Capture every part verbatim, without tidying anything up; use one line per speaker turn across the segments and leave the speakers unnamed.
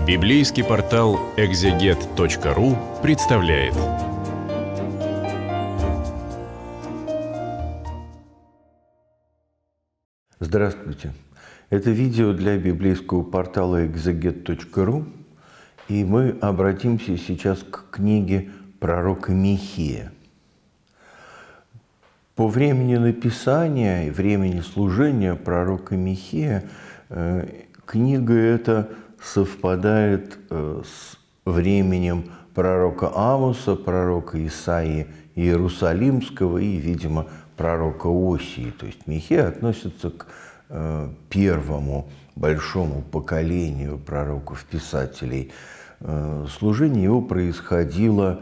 Библейский портал экзегет точка ру представляет.
Здравствуйте! Это видео для библейского портала экзегет точка ру, и мы обратимся сейчас к книге пророка Михея. По времени написания и времени служения пророка Михея э, книга эта совпадает э, с временем пророка Амоса, пророка Исаии Иерусалимского и, видимо, пророка Осии. То есть Михей относится к э, первому большому поколению пророков-писателей. Э, служение его происходило,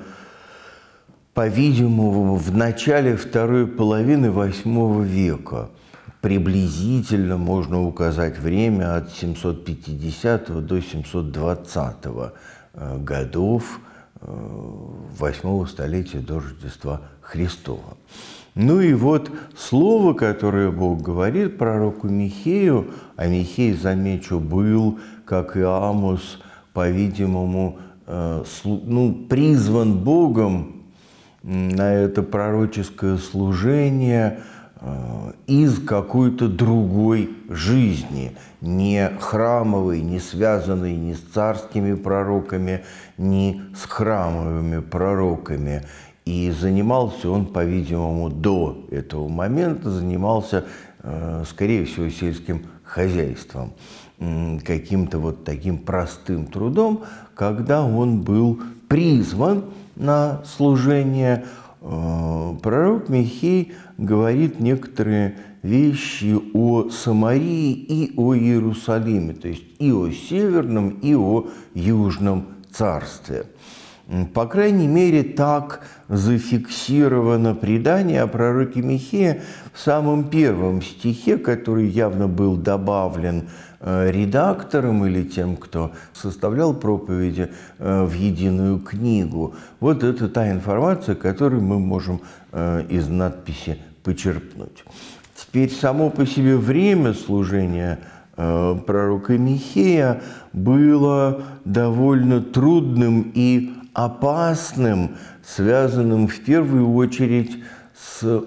по-видимому, в начале второй половины восьмого века. Приблизительно можно указать время от семьсот пятидесятого до семьсот двадцатого годов восьмого столетия до Рождества Христова. Ну и вот слово, которое Бог говорит пророку Михею, а Михей, замечу, был, как и Амос, по-видимому, ну, призван Богом на это пророческое служение из какой-то другой жизни, не храмовой, не связанной ни с царскими пророками, ни с храмовыми пророками. И занимался он, по-видимому, до этого момента, занимался, скорее всего, сельским хозяйством, каким-то вот таким простым трудом, когда он был призван на служение. Пророк Михей говорит некоторые вещи о Самарии и о Иерусалиме, то есть и о Северном, и о Южном царстве. По крайней мере, так зафиксировано предание о пророке Михее в самом первом стихе, который явно был добавлен редактором или тем, кто составлял проповеди в единую книгу. Вот это та информация, которую мы можем из надписи почерпнуть. Теперь само по себе время служения пророка Михея было довольно трудным и опасным, связанным в первую очередь с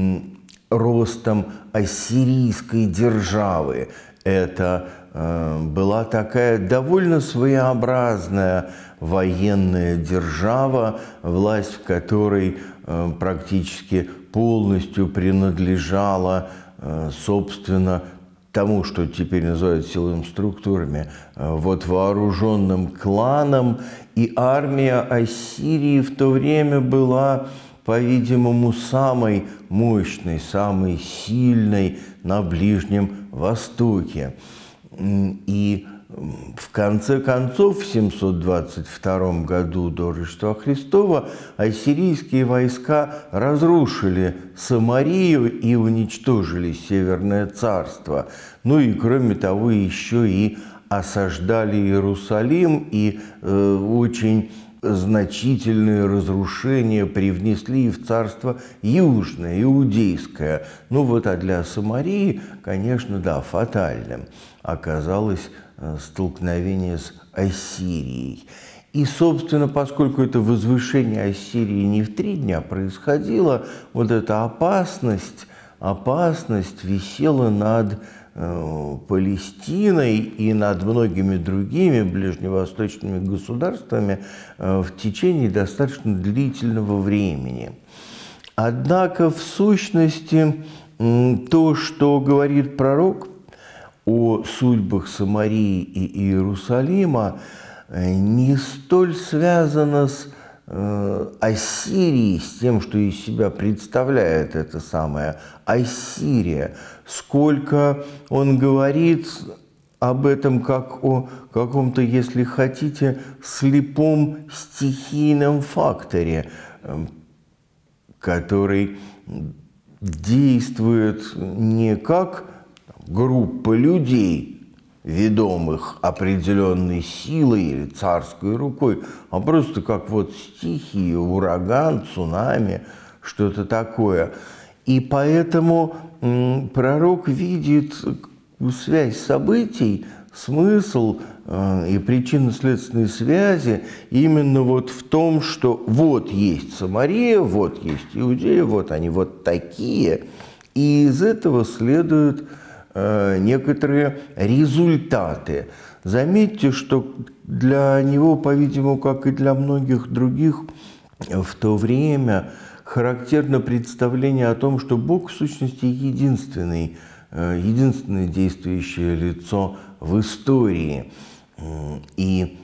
ростом ассирийской державы. Это э, была такая довольно своеобразная военная держава, власть в которой э, практически полностью принадлежала, э, собственно, тому, что теперь называют силовыми структурами, э, вот вооруженным кланам. И армия Ассирии в то время была, по-видимому, самой мощной, самой сильной на Ближнем Востоке. И в конце концов, в семьсот двадцать втором году до Рождества Христова, ассирийские войска разрушили Самарию и уничтожили Северное царство. Ну и, кроме того, еще и осаждали Иерусалим и э, очень значительные разрушения привнесли в царство Южное, Иудейское. Ну вот, а для Самарии, конечно, да, фатальным оказалось столкновение с Ассирией. И, собственно, поскольку это возвышение Ассирии не в три дня происходило, вот эта опасность, опасность висела над Палестиной и над многими другими ближневосточными государствами в течение достаточно длительного времени. Однако, в сущности, то, что говорит пророк о судьбах Самарии и Иерусалима, не столь связано с Ассирией, с тем, что из себя представляет эта самая Ассирия, сколько он говорит об этом как о каком-то, если хотите, слепом стихийном факторе, который действует не как группа людей, ведомых определенной силой или царской рукой, а просто как вот стихия, ураган, цунами, что-то такое. И поэтому пророк видит связь событий смысл э, и причинно-следственные связи именно вот в том, что вот есть Самария, вот есть Иудея, вот они вот такие, и из этого следуют э, некоторые результаты. Заметьте, что для него, по-видимому, как и для многих других, в то время характерно представление о том, что Бог в сущности единственный, единственное действующее лицо в истории. И,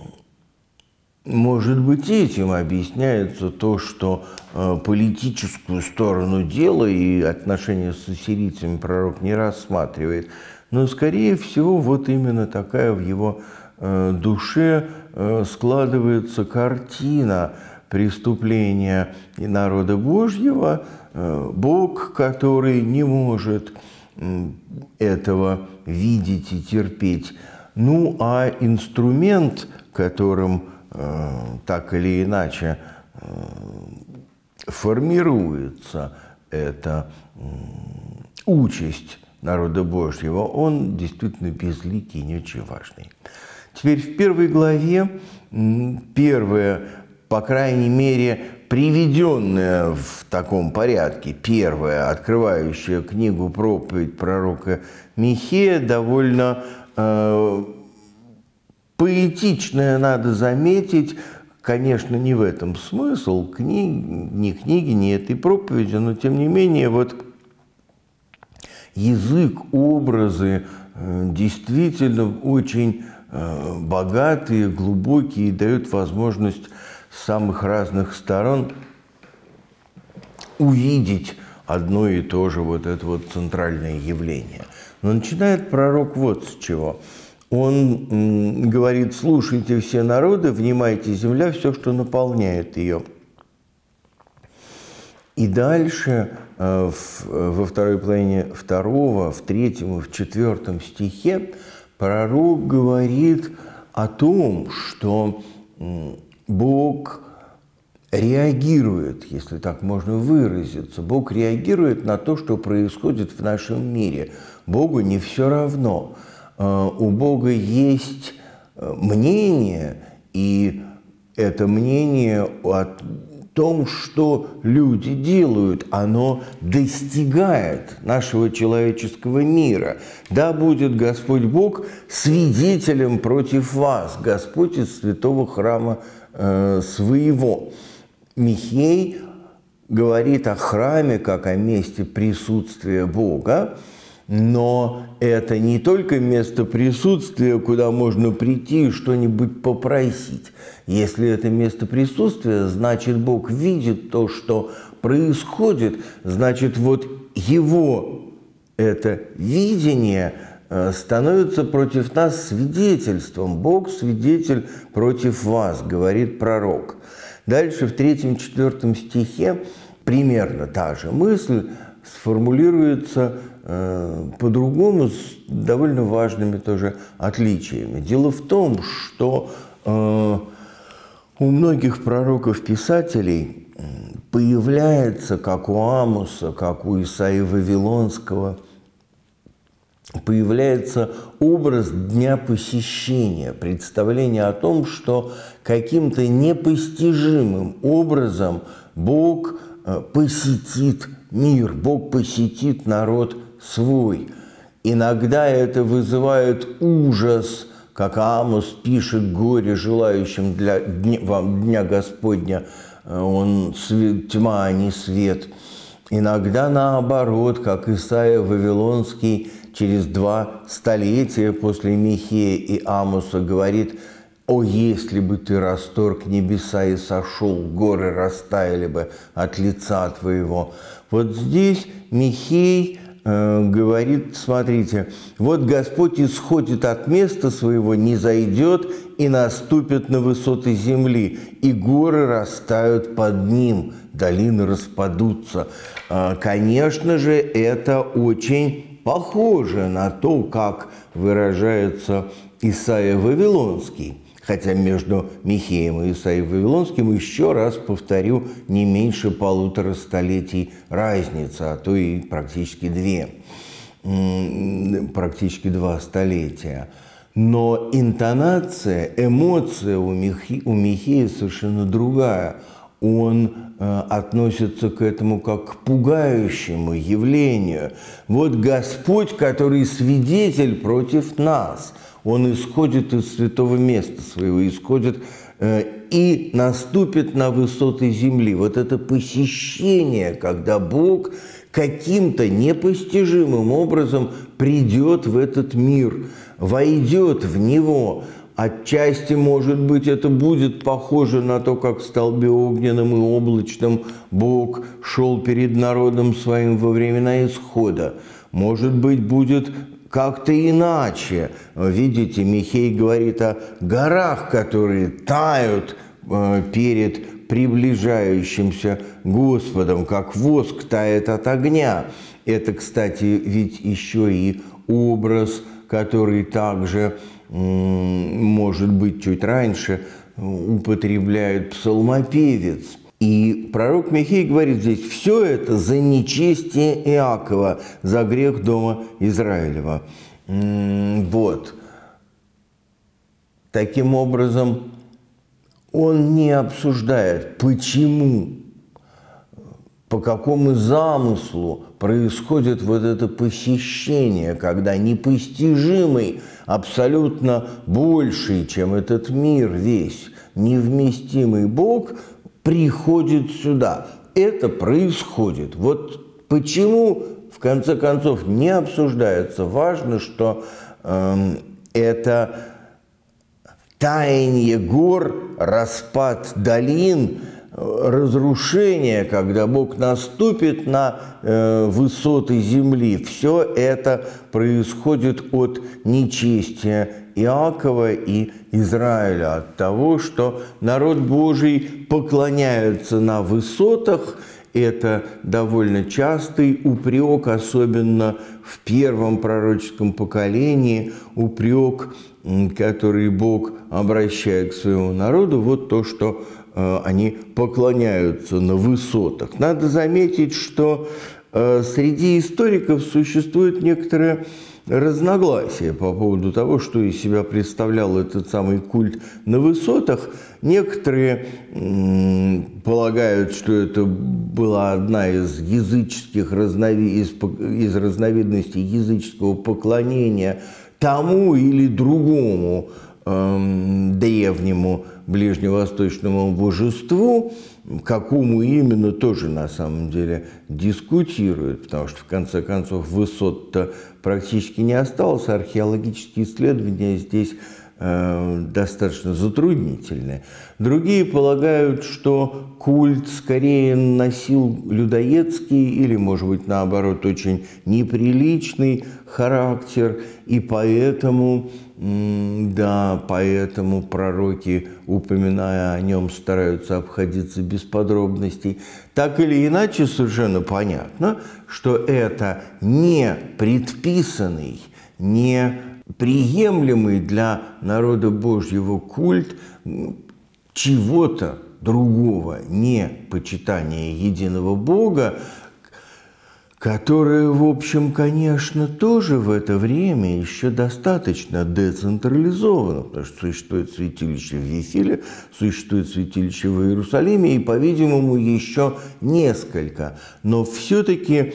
может быть, этим объясняется то, что политическую сторону дела и отношения с ассирийцами пророк не рассматривает. Но, скорее всего, вот именно такая в его душе складывается картина преступления и народа Божьего, Бог, который не может этого видеть и терпеть. Ну, а инструмент, которым так или иначе формируется эта участь народа Божьего, он действительно безликий и не очень важный. Теперь в первой главе, первое, по крайней мере, приведенная в таком порядке, первая, открывающая книгу проповедь пророка Михея, довольно э, поэтичная, надо заметить. Конечно, не в этом смысл книги, ни книги, ни этой проповеди, но тем не менее, вот язык, образы э, действительно очень э, богатые, глубокие и дают возможность с самых разных сторон увидеть одно и то же вот это вот центральное явление. Но начинает пророк вот с чего. Он м, говорит: слушайте все народы, внимайте земля, все, что наполняет ее. И дальше э, в, во второй половине второго, в третьем и в четвертом стихе пророк говорит о том, что м, Бог реагирует, если так можно выразиться, Бог реагирует на то, что происходит в нашем мире. Богу не все равно. У Бога есть мнение, и это мнение о том, что люди делают, оно достигает нашего человеческого мира. Да будет Господь Бог свидетелем против вас, Господь из святого храма э, своего. Михей говорит о храме как о месте присутствия Бога, но это не только место присутствия, куда можно прийти и что-нибудь попросить. Если это место присутствия, значит, Бог видит то, что происходит, значит, вот его это видение становится против нас свидетельством. Бог свидетель против вас, говорит пророк. Дальше в третьем-четвертом стихе примерно та же мысль сформулируется э, по-другому, с довольно важными тоже отличиями. Дело в том, что э, у многих пророков-писателей появляется, как у Амоса, как у Исаии Вавилонского, появляется образ дня посещения, представление о том, что каким-то непостижимым образом Бог посетит мир, Бог посетит народ свой. Иногда это вызывает ужас, как Амос пишет: горе желающим для дня, вам дня Господня, он свет, тьма, а не свет. Иногда наоборот, как Исаия Вавилонский через два столетия после Михея и Амоса говорит: «О, если бы ты расторг небеса и сошел, горы растаяли бы от лица твоего». Вот здесь Михей э, говорит: смотрите, вот Господь исходит от места своего, не зайдет и наступит на высоты земли, и горы растают под ним, долины распадутся. Э, конечно же, это очень похоже на то, как выражается Исаия Вавилонский. Хотя между Михеем и Исаией Вавилонским, еще раз повторю, не меньше полутора столетий разница, а то и практически две, практически два столетия. Но интонация, эмоция у, Михи, у Михея совершенно другая. Он э, относится к этому как к пугающему явлению. Вот Господь, который свидетель против нас, Он исходит из святого места своего, исходит э, и наступит на высоты земли. Вот это посещение, когда Бог каким-то непостижимым образом придет в этот мир, войдет в него. Отчасти, может быть, это будет похоже на то, как в столбе огненном и облачном Бог шел перед народом своим во времена Исхода. Может быть, будет как-то иначе. Видите, Михей говорит о горах, которые тают перед приближающимся Господом, как воск тает от огня. Это, кстати, ведь еще и образ, который также, может быть, чуть раньше употребляет псалмопевец. И пророк Михей говорит здесь: все это за нечестие Иакова, за грех дома Израилева. Вот. Таким образом, он не обсуждает, почему, по какому замыслу происходит вот это посещение, когда непостижимый, абсолютно больший, чем этот мир весь, невместимый Бог приходит сюда. Это происходит. Вот почему, в конце концов, не обсуждается. Важно, что э, это таяние гор, распад долин, разрушение, когда Бог наступит на э, высоты земли, все это происходит от нечестия Иакова и Израиля, от того, что народ Божий поклоняется на высотах. Это довольно частый упрек, особенно в первом пророческом поколении, упрек, который Бог обращает к своему народу, вот то, что э, они поклоняются на высотах. Надо заметить, что э, среди историков существует некоторое разногласия по поводу того, что из себя представлял этот самый культ на высотах. Некоторые м, полагают, что это была одна из языческих разнови... из, из разновидностей языческого поклонения тому или другому эм, древнему ближневосточному божеству, какому именно, тоже на самом деле дискутируют, потому что в конце концов высот-то практически не осталось, археологические исследования здесь э, достаточно затруднительны. Другие полагают, что культ скорее носил людоедский или, может быть, наоборот, очень неприличный характер, и поэтому, да, поэтому пророки, упоминая о нем, стараются обходиться без подробностей. Так или иначе, совершенно понятно, что это не предписанный, не приемлемый для народа Божьего культ чего-то другого, не почитания единого Бога, которое, в общем, конечно, тоже в это время еще достаточно децентрализовано, потому что существует святилище в Вифиле, существует святилище в Иерусалиме и, по-видимому, еще несколько. Но все-таки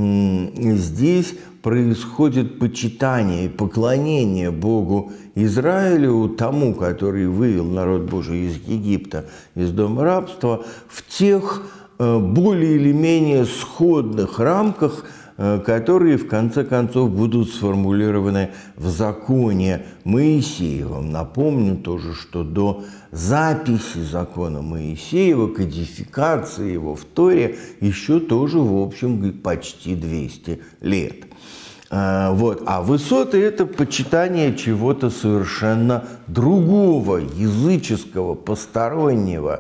здесь происходит почитание и поклонение Богу Израилю, тому, который вывел народ Божий из Египта, из дома рабства, в тех более или менее сходных рамках, которые в конце концов будут сформулированы в законе Моисеевом. Напомню тоже, что до записи закона Моисеева, кодификации его в Торе, еще тоже, в общем, почти двести лет. Вот. А высоты – это почитание чего-то совершенно другого, языческого, постороннего.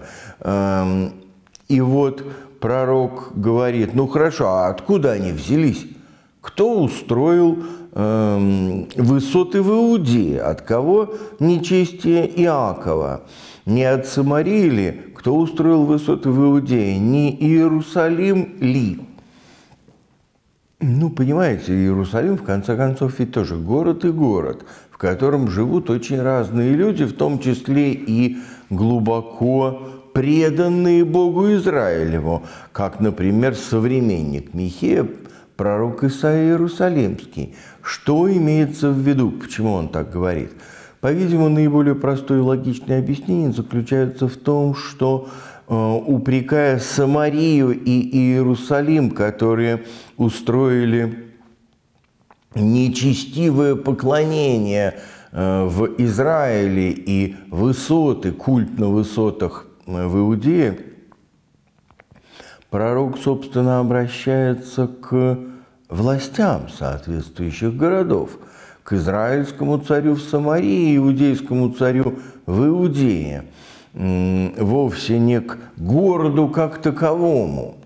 И вот пророк говорит: ну хорошо, а откуда они взялись? Кто устроил э, высоты в Иудее? От кого нечестие Иакова? Не от Самарии ли? Кто устроил высоты в Иудее? Не Иерусалим ли? Ну, понимаете, Иерусалим, в конце концов, ведь тоже город и город, в котором живут очень разные люди, в том числе и глубоко преданные Богу Израилеву, как, например, современник Михея, пророк Исаия Иерусалимский. Что имеется в виду? Почему он так говорит? По-видимому, наиболее простое и логичное объяснение заключается в том, что упрекая Самарию и Иерусалим, которые устроили нечестивое поклонение в Израиле и высоты, культ на высотах в Иудее, пророк, собственно, обращается к властям соответствующих городов, к израильскому царю в Самарии, иудейскому царю в Иудее, вовсе не к городу как таковому.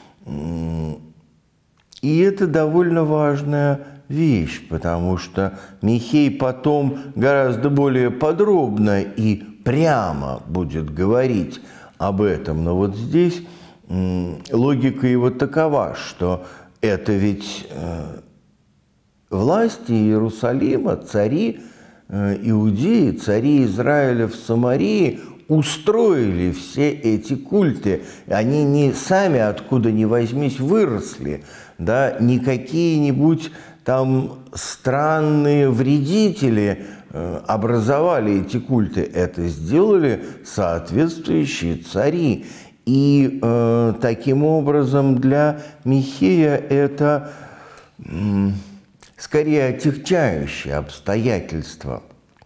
И это довольно важная вещь, потому что Михей потом гораздо более подробно и прямо будет говорить об этом. Но вот здесь логика его такова, что это ведь власти Иерусалима, цари Иудеи, цари Израиля в Самарии устроили все эти культы. Они не сами откуда ни возьмись выросли, да, не какие-нибудь там странные вредители образовали эти культы. Это сделали соответствующие цари. И э, таким образом для Михея это э, скорее отягчающее обстоятельство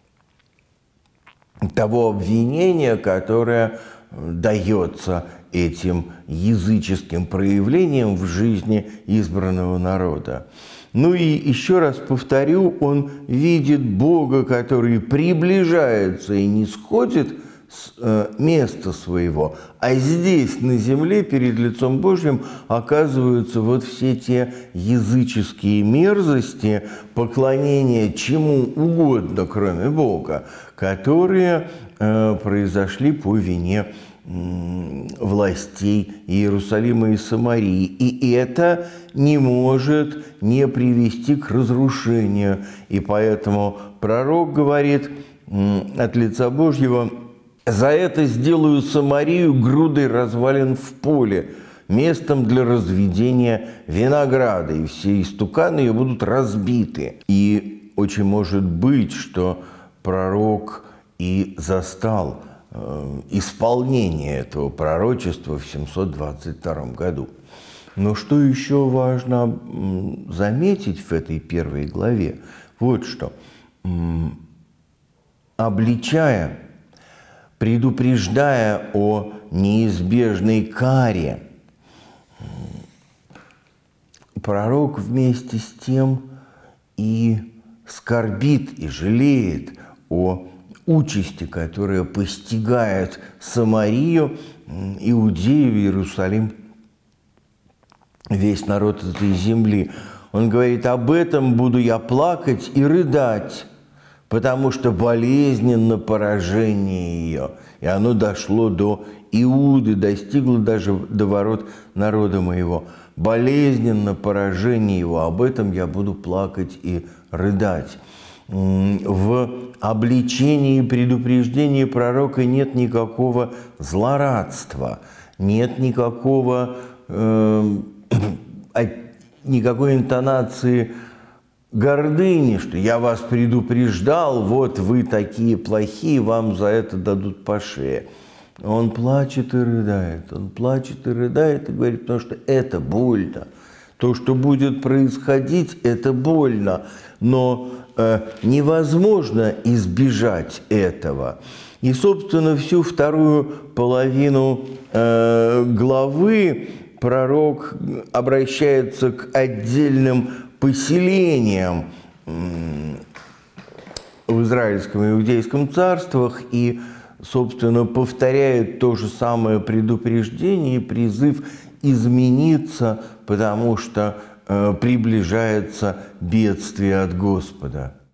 того обвинения, которое дается этим языческим проявлением в жизни избранного народа. Ну и еще раз повторю, он видит Бога, который приближается и не сходит с места своего, а здесь, на земле, перед лицом Божьим, оказываются вот все те языческие мерзости, поклонения чему угодно, кроме Бога, которые э, произошли по вине э, властей Иерусалима и Самарии. И это не может не привести к разрушению. И поэтому пророк говорит э, от лица Божьего: «За это сделаю Самарию грудой развалин в поле, местом для разведения винограда, и все истуканы ее будут разбиты». И очень может быть, что пророк и застал э, исполнение этого пророчества в семьсот двадцать втором году. Но что еще важно заметить в этой первой главе? Вот что. Обличая, предупреждая о неизбежной каре, пророк вместе с тем и скорбит и жалеет о участи, которая постигает Самарию, Иудею, Иерусалим, весь народ этой земли. Он говорит: об этом буду я плакать и рыдать, потому что болезненно поражение ее. И оно дошло до Иуды, достигло даже до ворот народа моего. Болезненно поражение его, об этом я буду плакать и рыдать. В обличении и предупреждении пророка нет никакого злорадства, нет никакого, э, никакой интонации гордыни, что я вас предупреждал, вот вы такие плохие, вам за это дадут по шее. Он плачет и рыдает, он плачет и рыдает и говорит, потому что это больно. То, что будет происходить, это больно, но э, невозможно избежать этого. И, собственно, всю вторую половину э, главы пророк обращается к отдельным поселениям в израильском и иудейском царствах и, собственно, повторяет то же самое предупреждение и призыв измениться, потому что э, приближается бедствие от Господа.